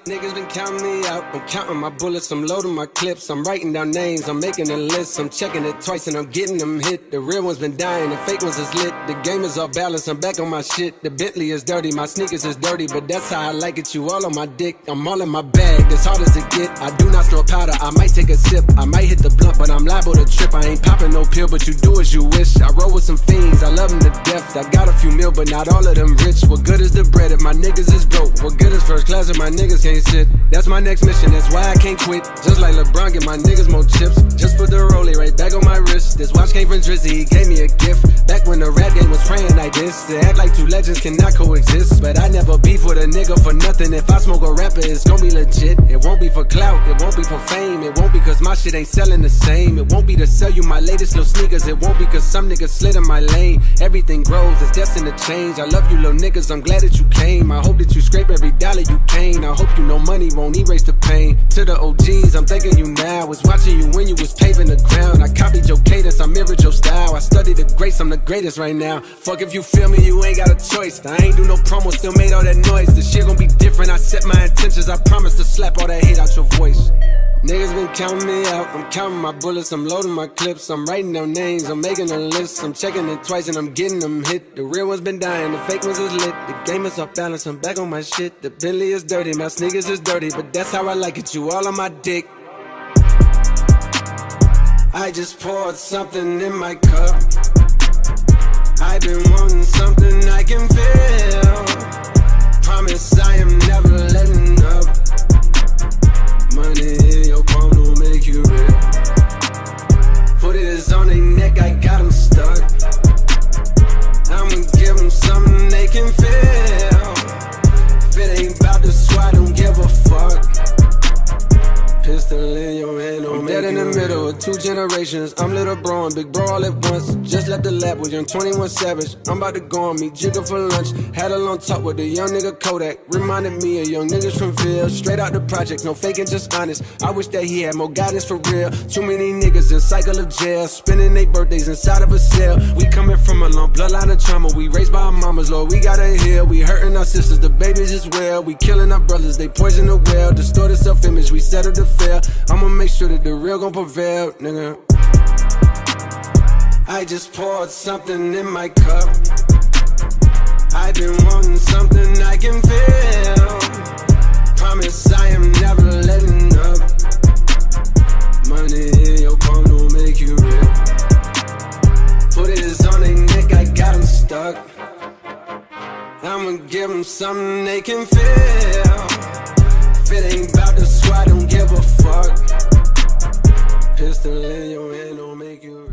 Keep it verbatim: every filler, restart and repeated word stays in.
Niggas been counting me out, I'm counting my bullets, I'm loading my clips, I'm writing down names, I'm making a list, I'm checking it twice and I'm getting them hit. The real ones been dying, the fake ones is lit, the game is off balance, I'm back on my shit. The Bentley is dirty, my sneakers is dirty, but that's how I like it, you all on my dick. I'm all in my bag, as hard as it get, I do not snort powder, I might take a sip, I might hit the blunt, but I'm liable to trip. I ain't popping no pill, but you do as you wish. I roll with some fiends, I love them to death, I got a few mil, but not all of them rich. What good is the bread if my niggas is broke? What good is first class if my niggas can't sit? That's my next mission, that's why I can't quit. Just like LeBron, get my niggas more chips. Just put the rollie right back on my wrist. This watch came from Drizzy, he gave me a gift. Back when the rap game was praying like this. To act like two legends cannot coexist. But I never beef with a nigga for nothing. If I smoke a rapper, it's gon' be legit. It won't be for clout, it won't be for fame. It won't be cause my shit ain't selling the same. It won't be to sell you my latest little sneakers. It won't be cause some niggas slid in my lane. Everything grows, it's destined to change. I love you little niggas, I'm glad that you came. I hope that you scrape every dollar you came. I hope you know money won't erase the pain. To the O Gs, I'm thanking you now. Was watching you when you was paving the ground. I copied your cadence, I mirrored your style. I studied the greats, I'm the greatest right now. Fuck if you feel me, you ain't got a choice. I ain't do no promo, still made all that noise. The shit gon' be different, I set my intentions. I promise to slap all that hate out your voice. Niggas been counting me out, I'm counting my bullets, I'm loading my clips, I'm writing down names, I'm making a list, I'm checking it twice and I'm getting them hit. The real ones been dying, the fake ones is lit, the game is off balance, I'm back on my shit. The Bentley is dirty, my sneakers is dirty, but that's how I like it, you all on my dick. I just poured something in my cup, I've been wanting something I can feel. Promise I am never letting up. Money in your palm don't make you real. Foot is on their neck, I got them stuck. I'ma give them something they can feel. If it ain't about the squad, don't give a fuck. Pistol in your hand, I'm dead in the middle of two generations. I'm little bro and big bro all at once. Just left the lab with young twenty-one Savage. I'm about to go on meet Jigga for lunch. Had a long talk with a young nigga Kodak. Reminded me of young niggas from Ville. Straight out the project, no faking, just honest. I wish that he had more guidance for real. Too many niggas in cycle of jail, spending their birthdays inside of a cell. We coming from a long bloodline of trauma. We raised by our mamas, Lord, we gotta heal. We hurting our sisters, the babies as well. We killing our brothers, they poison the well. Distorted self-image, we settle to fail. I'ma make sure that the real gon' prevail, nigga. I just poured something in my cup, I've been wanting something I can feel. Promise I am never letting up. Money in your palm don't make you real. Foot is on their neck, I got them stuck. I'ma give them something they can feel. If it ain't about the squad, don't give a fuck. Pistol in your hand don't make you